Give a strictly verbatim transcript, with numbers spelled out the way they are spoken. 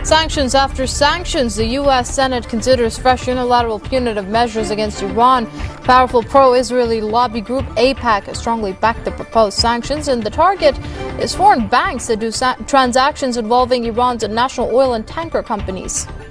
Sanctions after sanctions. The U S Senate considers fresh unilateral punitive measures against Iran. Powerful pro-Israeli lobby group AIPAC strongly backed the proposed sanctions, and the target is foreign banks that do transactions involving Iran's national oil and tanker companies.